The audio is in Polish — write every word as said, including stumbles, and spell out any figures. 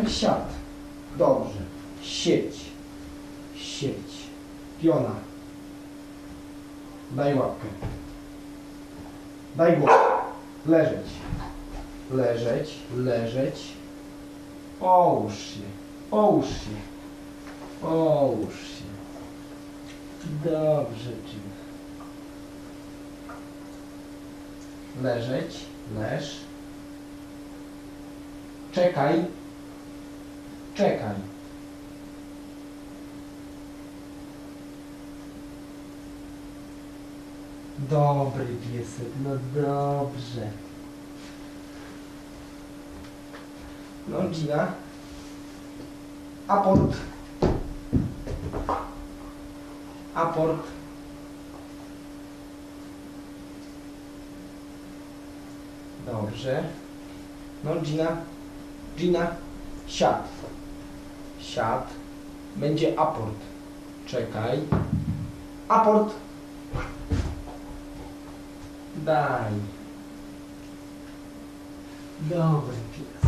siad. Dobrze. Siedź. Siedź. Piona. Daj łapkę. Daj głowę. Leżeć. Leżeć. Leżeć. Połóż się. Połóż się. Połóż się. Dobrze, Gina. Leżeć. Leż. Czekaj. Czekaj. Dobry piesek, no dobrze. No Gina. Aport. Aport. Dobrze. No Gina. Gina. Siad. Siad. Będzie aport. Czekaj. Aport. Daj. Dobry pies.